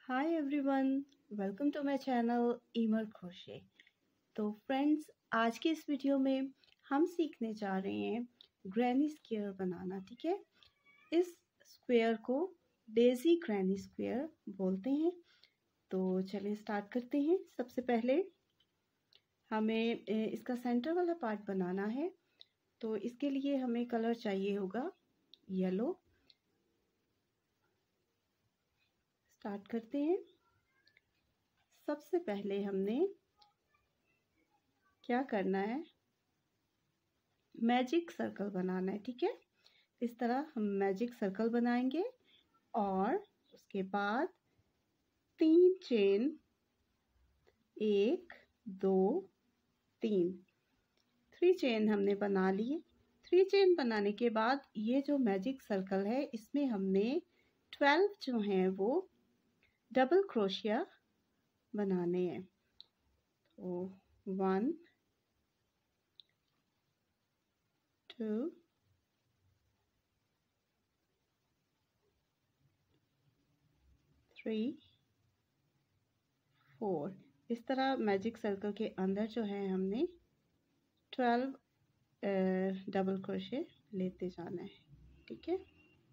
Hi everyone, welcome to my channel ईमर crochet. तो friends, आज की इस वीडियो में हम सीखने जा रहे हैं ग्रैनी स्क्वायर बनाना। ठीक है, इस स्क्वायर को डेजी ग्रैनी स्क्वायर बोलते हैं। तो चलिए स्टार्ट करते हैं। सबसे पहले हमें इसका सेंटर वाला पार्ट बनाना है। तो इसके लिए हमें कलर चाहिए होगा येलो। स्टार्ट करते हैं। सबसे पहले हमने क्या करना है, मैजिक सर्कल बनाना है। ठीक है, इस तरह हम मैजिक सर्कल बनाएंगे और उसके बाद 3 चेन, 1 2 3, 3 चेन हमने बना लिए। 3 चेन बनाने के बाद ये जो मैजिक सर्कल है इसमें हमने 12 जो हैं वो डबल क्रोशिया बनाने हैं। तो 1 2 3 4, इस तरह मैजिक सर्कल के अंदर जो है हमने 12 डबल क्रोशे लेते जाना है। ठीक है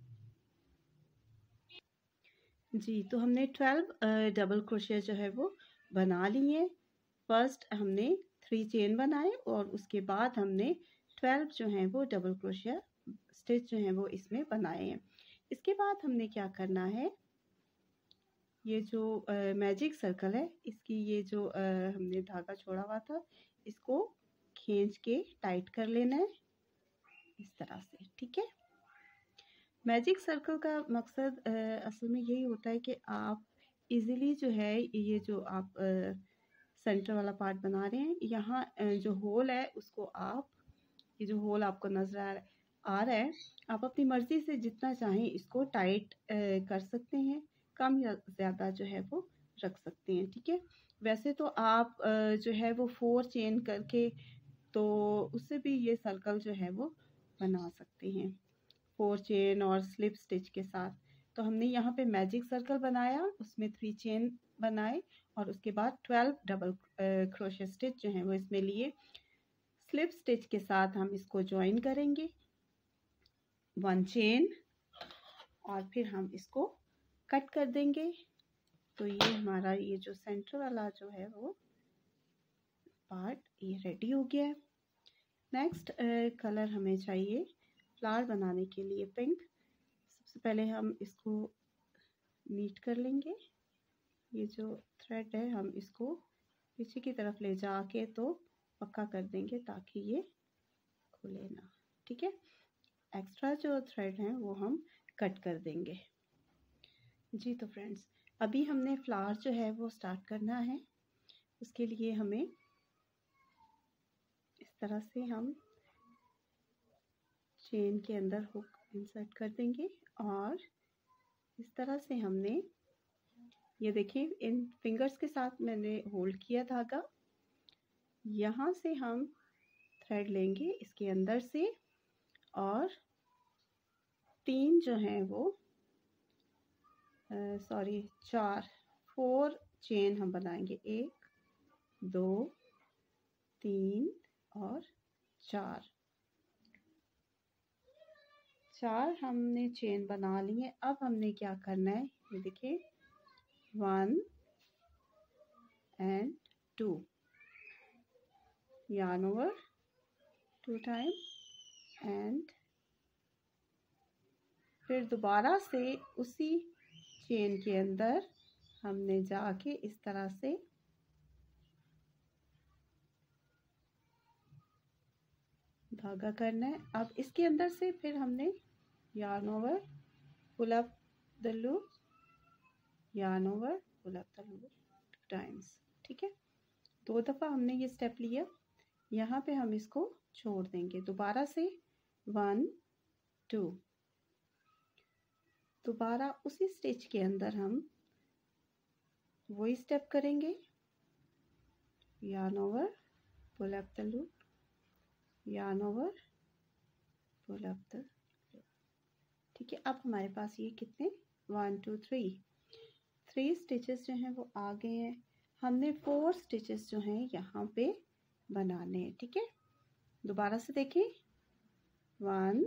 जी, तो हमने 12 डबल क्रोशे जो है वो बना लिए। फर्स्ट हमने 3 चेन बनाए और उसके बाद हमने 12 जो हैं वो डबल क्रोशिया स्टिच जो हैं वो इसमें बनाए हैं। इसके बाद हमने क्या करना है, ये जो मैजिक सर्कल है इसकी ये जो हमने धागा छोड़ा हुआ था इसको खींच के टाइट कर लेना है इस तरह से। ठीक है, मैजिक सर्कल का मकसद असल में यही होता है कि आप इजीली जो है ये जो आप सेंटर वाला पार्ट बना रहे हैं, यहाँ जो होल है उसको आप, ये जो होल आपको नज़र आ रहा है, आप अपनी मर्ज़ी से जितना चाहें इसको टाइट कर सकते हैं, कम या ज़्यादा जो है वो रख सकते हैं। ठीक है, वैसे तो आप जो है वो 4 चेन करके तो उससे भी ये सर्कल जो है वो बना सकते हैं 4 चेन और स्लिप स्टिच के साथ। तो हमने यहाँ पे मैजिक सर्कल बनाया, उसमें 3 चेन बनाए और उसके बाद 12 डबल क्रोशे स्टिच जो हैं वो इसमें लिए। स्लिप स्टिच के साथ हम इसको ज्वाइन करेंगे 1 चेन और फिर हम इसको कट कर देंगे। तो ये हमारा ये जो सेंटर वाला जो है वो पार्ट ये रेडी हो गया है। नेक्स्ट कलर हमें चाहिए फ्लावर बनाने के लिए पिंक। सबसे पहले हम इसको नीट कर लेंगे। ये जो थ्रेड है हम इसको पीछे की तरफ ले जाके तो पक्का कर देंगे ताकि ये खुले ना। ठीक है, एक्स्ट्रा जो थ्रेड हैं वो हम कट कर देंगे। जी, तो फ्रेंड्स अभी हमने फ्लावर जो है वो स्टार्ट करना है। उसके लिए हमें इस तरह से हम चेन के अंदर हुक इंसर्ट कर देंगे और इस तरह से हमने, ये देखिए इन फिंगर्स के साथ मैंने होल्ड किया धागा, यहाँ से हम थ्रेड लेंगे इसके अंदर से और 3 जो हैं वो 4 चेन हम बनाएंगे, 1 2 3 और 4 हमने चेन बना लिए। अब हमने क्या करना है, ये देखिए 1 and 2 yarn over 2 times and फिर दोबारा से उसी चेन के अंदर हमने जाके इस तरह से धागा करना है। अब इसके अंदर से फिर हमने yarn over pull up the loop, yarn over pull up the loop 2 times। ठीक है, 2 दफ़ा हमने ये स्टेप लिया। यहाँ पे हम इसको छोड़ देंगे दोबारा से 1 2, दोबारा उसी स्टिच के अंदर हम वही स्टेप करेंगे, yarn over pull up the loop, yarn over pull up the loop। ठीक है, अब हमारे पास ये कितने 1 2 3 3 स्टिचेस जो हैं वो आ गए हैं। हमने 4 स्टिचेस जो हैं यहाँ पे बनाने हैं, ठीक है। दोबारा से देखें, 1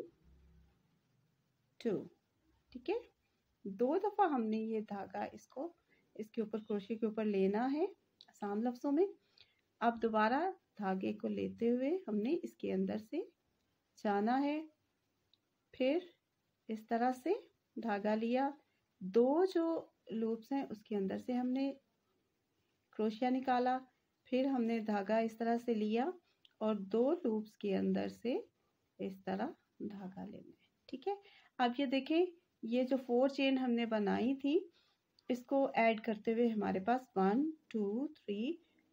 2, ठीक है। 2 दफ़ा हमने ये धागा इसको इसके ऊपर क्रोशे के ऊपर लेना है आसान लफ्ज़ों में। अब दोबारा धागे को लेते हुए हमने इसके अंदर से जाना है, फिर इस तरह से धागा लिया, 2 जो लूप्स हैं उसके अंदर से हमने क्रोशिया निकाला, फिर हमने धागा इस तरह से लिया और 2 लूप्स के अंदर से इस तरह धागा लेना है, ठीक है। अब ये देखें, ये जो 4 चेन हमने बनाई थी इसको ऐड करते हुए हमारे पास 1 2 3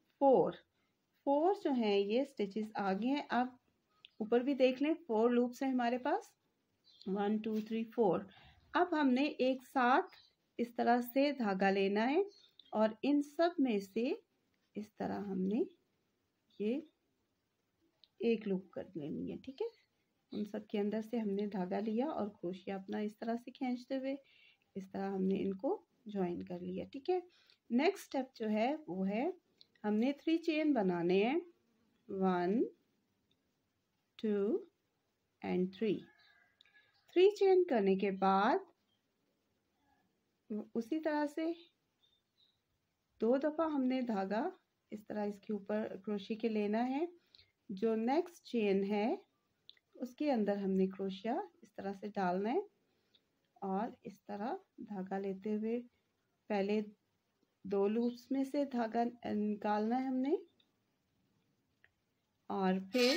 4 जो हैं ये स्टिचेस आ गए हैं। अब ऊपर भी देख लें, 4 लूप्स हैं हमारे पास, 1 2 3 4। अब हमने एक साथ इस तरह से धागा लेना है और इन सब में से इस तरह हमने ये एक लूप कर लेनी है, ठीक है। उन सब के अंदर से हमने धागा लिया और क्रोशिया अपना इस तरह से खींचते हुए इस तरह हमने इनको ज्वाइन कर लिया, ठीक है। नेक्स्ट स्टेप जो है वो है हमने 3 चेन बनाने हैं, 1 2 एंड 3 चेन करने के बाद उसी तरह से 2 दफ़ा हमने धागा इस तरह इसके ऊपर क्रोशिया के लेना है। जो नेक्स्ट चेन है उसके अंदर हमने क्रोशिया इस तरह से डालना है और इस तरह धागा लेते हुए पहले 2 लूप्स में से धागा निकालना है हमने और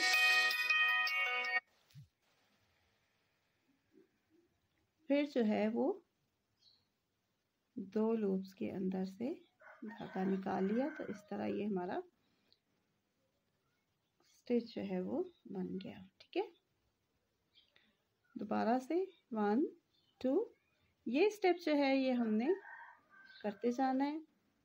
फिर जो है वो 2 लूप्स के अंदर से धागा निकाल लिया, तो इस तरह ये हमारा स्टिच जो है वो बन गया, ठीक है। दोबारा से 1 2, ये स्टेप जो है ये हमने करते जाना है।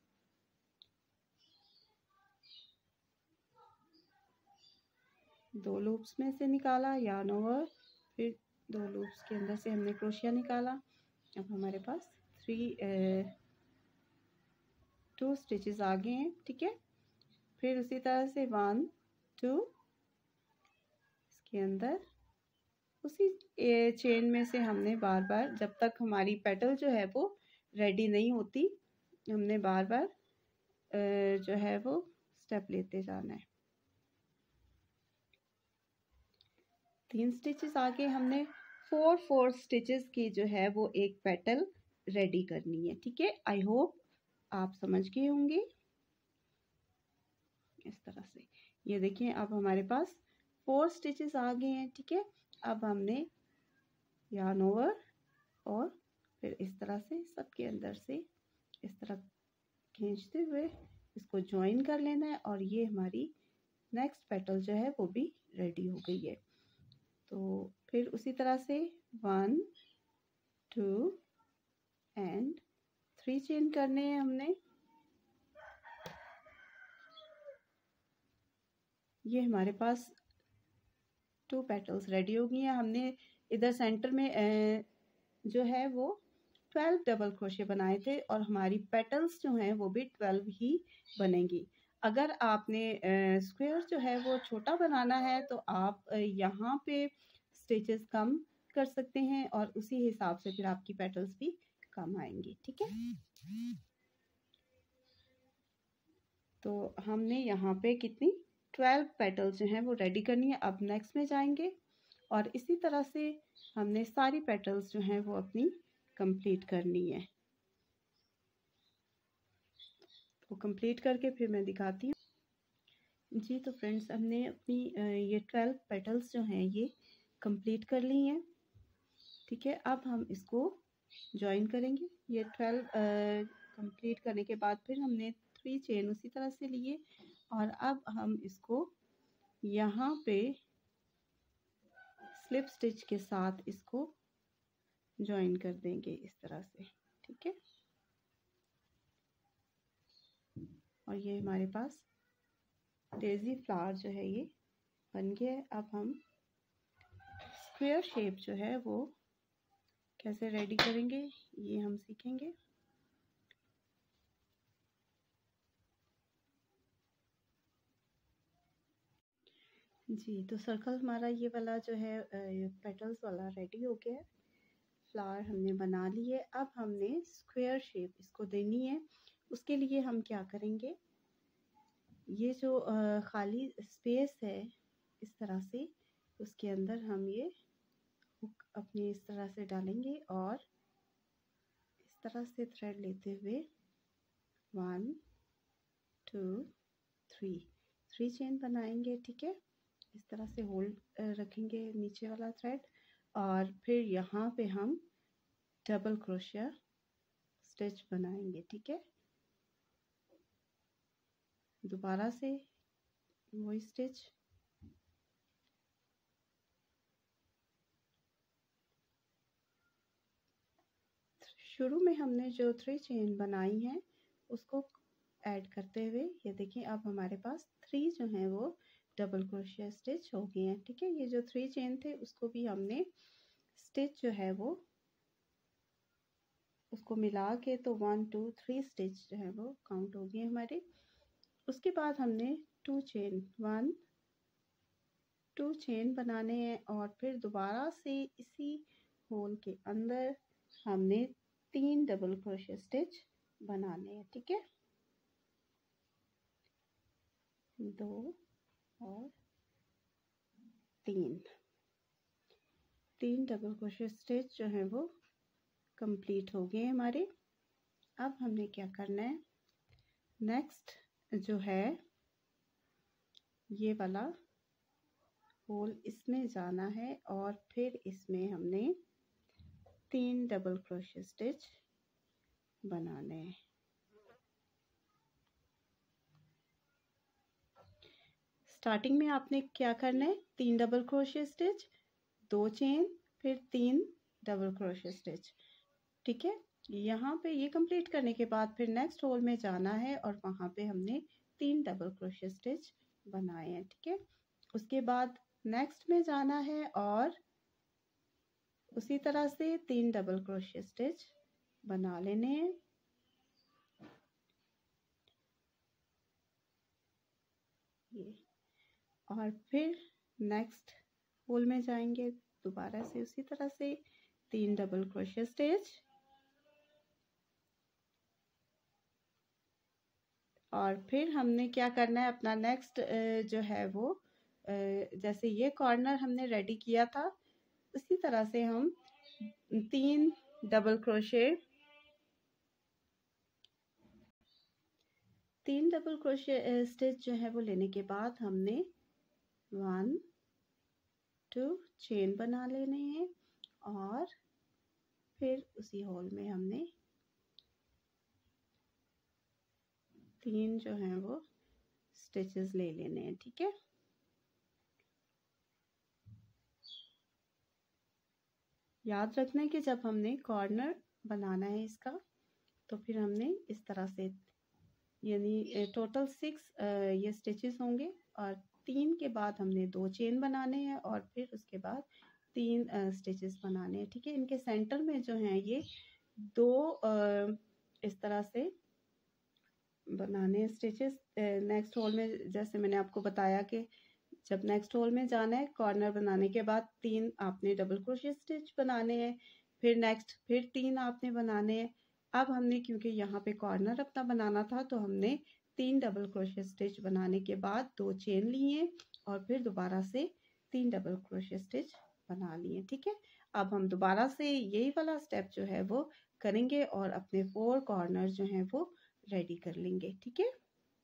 दो लूप्स में से निकाला, yarn ओवर, फिर 2 लूप्स के अंदर से हमने क्रोशिया निकाला। अब हमारे पास 2 स्टिचेस आ गए हैं, ठीक है। फिर उसी तरह से 1 2 इसके अंदर उसी चेन में से हमने बार बार, जब तक हमारी पेटल जो है वो रेडी नहीं होती, हमने बार बार जो है वो स्टेप लेते जाना है। 3 स्टिचेस आगे हमने 4 स्टिचेस की जो है वो एक पेटल रेडी करनी है, ठीक है। आई होप आप समझ गए होंगे। इस तरह से ये देखिए, अब हमारे पास 4 स्टिचेस आ गए हैं, ठीक है। अब हमने yarn ओवर और फिर इस तरह से सबके अंदर से इस तरह खींचते हुए इसको ज्वाइन कर लेना है और ये हमारी नेक्स्ट पेटल जो है वो भी रेडी हो गई है। तो फिर उसी तरह से 1 2 एंड 3 चेन करने हैं हमने। ये हमारे पास 2 पेटल्स रेडी हो गई हैं। हमने इधर सेंटर में जो है वो 12 डबल क्रोशे बनाए थे और हमारी पेटल्स जो हैं वो भी 12 ही बनेंगी। अगर आपने स्क्वायर जो है वो छोटा बनाना है तो आप यहाँ पे स्टिचेस कम कर सकते हैं और उसी हिसाब से फिर आपकी पेटल्स भी कम आएंगी, ठीक है। तो हमने यहाँ पे कितनी 12 पेटल्स जो हैं वो रेडी करनी है। अब नेक्स्ट में जाएंगे और इसी तरह से हमने सारी पेटल्स जो हैं वो अपनी कंप्लीट करनी है। तो कंप्लीट करके फिर मैं दिखाती हूँ जी। तो फ्रेंड्स, हमने अपनी ये 12 पेटल्स जो हैं ये कंप्लीट कर ली हैं, ठीक है। अब हम इसको ज्वाइन करेंगे। ये 12 कंप्लीट करने के बाद फिर हमने 3 चेन उसी तरह से लिए और अब हम इसको यहाँ पे स्लिप स्टिच के साथ इसको ज्वाइन कर देंगे इस तरह से, ठीक है। और ये हमारे पास डेजी फ्लावर जो है ये बन गया है। अब हम स्क्वायर शेप जो है वो कैसे रेडी करेंगे ये हम सीखेंगे। जी, तो सर्कल हमारा ये वाला जो है पेटल्स वाला रेडी हो गया है। फ्लावर हमने बना ली है। अब हमने स्क्वायर शेप इसको देनी है। उसके लिए हम क्या करेंगे, ये जो खाली स्पेस है इस तरह से, उसके अंदर हम ये हुक अपनी इस तरह से डालेंगे और इस तरह से थ्रेड लेते हुए 1 2 3 चेन बनाएंगे। ठीक है, इस तरह से होल्ड रखेंगे नीचे वाला थ्रेड और फिर यहाँ पे हम डबल क्रोशिया स्टिच बनाएंगे। ठीक है, दोबारा से वही स्टिच, शुरू में हमने जो 3 चेन बनाई है उसको ऐड करते हुए ये देखिए अब हमारे पास 3 जो हैं वो डबल क्रोशिया स्टिच हो गए हैं। ठीक है, ये जो 3 चेन थे उसको भी हमने स्टिच जो है वो उसको मिला के तो 1 2 3 स्टिच जो है वो काउंट हो गए हमारे। उसके बाद हमने 2 चेन 1 2 चेन बनाने हैं और फिर दोबारा से इसी होल के अंदर हमने 3 डबल क्रोशिया स्टिच बनाने हैं। ठीक है, 2 और 3 डबल क्रोशिया स्टिच जो है वो कंप्लीट हो गए हमारे। अब हमने क्या करना है, नेक्स्ट जो है ये वाला होल इसमें जाना है और फिर इसमें हमने 3 डबल क्रोशिया स्टिच बनाने हैं। स्टार्टिंग में आपने क्या करना है, 3 डबल क्रोशिया स्टिच, 2 चेन, फिर 3 डबल क्रोशिया स्टिच। ठीक है, यहाँ पे ये कंप्लीट करने के बाद फिर नेक्स्ट होल में जाना है और वहाँ पे हमने 3 डबल क्रोशिया स्टिच बनाए हैं। ठीक है, उसके बाद नेक्स्ट में जाना है और उसी तरह से 3 डबल क्रोशिया स्टिच बना लेने हैं। ये और फिर नेक्स्ट होल में जाएंगे दोबारा से उसी तरह से 3 डबल क्रोशिया स्टिच और फिर हमने क्या करना है, अपना नेक्स्ट जो है वो जैसे ये कॉर्नर हमने रेडी किया था उसी तरह से हम 3 डबल क्रोशिया 3 डबल क्रोशिया स्टिच जो है वो लेने के बाद हमने 1 2 चेन बना लेने हैं और फिर उसी होल में हमने 3 जो हैं वो स्टिचेस ले लेने हैं। ठीक है, याद रखना है कि जब हमने कॉर्नर बनाना है इसका तो फिर हमने इस तरह से यानी टोटल 6 ये स्टिचेस होंगे और 3 के बाद हमने 2 चेन बनाने हैं और फिर उसके बाद 3 स्टिचेस बनाने हैं। ठीक है, इनके सेंटर में जो हैं ये 2 इस तरह से बनाने स्टिचेस। नेक्स्ट होल में जैसे मैंने आपको बताया कि जब नेक्स्ट होल में जाना है कॉर्नर बनाने के बाद 3 आपने डबल क्रोशिया स्टिच बनाने हैं, फिर नेक्स्ट फिर 3 आपने बनाने हैं। अब हमने क्योंकि यहाँ पे कॉर्नर अपना बनाना था तो हमने 3 डबल क्रोशिया स्टिच बनाने के बाद 2 चेन लिए और फिर दोबारा से 3 डबल क्रोशिया स्टिच बना लिए। ठीक है, अब हम दोबारा से यही वाला स्टेप जो है वो करेंगे और अपने 4 कॉर्नर जो हैं वो रेडी कर लेंगे। ठीक है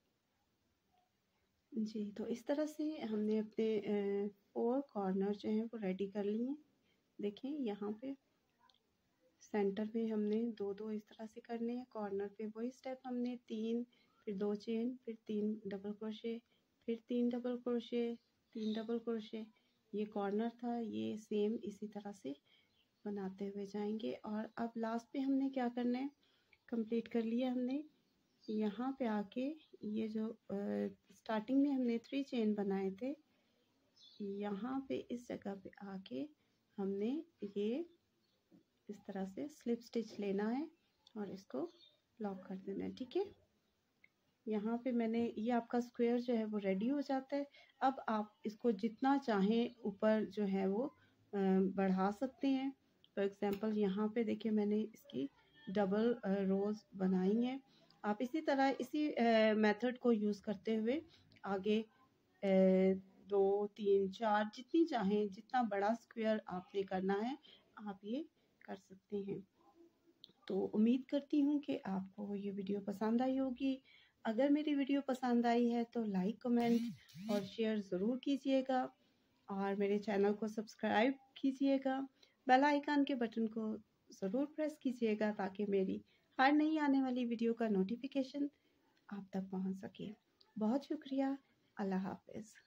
जी, तो इस तरह से हमने अपने 4 कॉर्नर जो हैं वो रेडी कर लिए हैं। देखें यहाँ पे सेंटर पे हमने 2 2 इस तरह से करने हैं, कॉर्नर पे वही स्टेप हमने 3 फिर 2 चेन फिर 3 डबल क्रोशे फिर 3 डबल क्रोशे 3 डबल क्रोशे, ये कॉर्नर था, ये सेम इसी तरह से बनाते हुए जाएंगे। और अब लास्ट पे हमने क्या करना है, कंप्लीट कर लिया हमने। यहाँ पे आके ये जो स्टार्टिंग में हमने 3 चेन बनाए थे, यहाँ पे इस जगह पे आके हमने ये इस तरह से स्लिप स्टिच लेना है और इसको लॉक कर देना है। ठीक है, यहाँ पे मैंने ये आपका स्क्वायर जो है वो रेडी हो जाता है। अब आप इसको जितना चाहें ऊपर जो है वो बढ़ा सकते हैं। फॉर एग्जांपल यहाँ पे देखिए मैंने इसकी डबल रोज़ बनाई हैं। आप इसी तरह इसी मेथड को यूज़ करते हुए आगे 2 3 4 जितनी चाहें, जितना बड़ा स्क्वायर आपने करना है आप ये कर सकते हैं। तो उम्मीद करती हूँ कि आपको ये वीडियो पसंद आई होगी। अगर मेरी वीडियो पसंद आई है तो लाइक, कमेंट और शेयर ज़रूर कीजिएगा और मेरे चैनल को सब्सक्राइब कीजिएगा। बेल आइकन के बटन को ज़रूर प्रेस कीजिएगा ताकि मेरी हर नई आने वाली वीडियो का नोटिफिकेशन आप तक पहुंच सके। बहुत शुक्रिया। अल्लाह हाफ़िज़।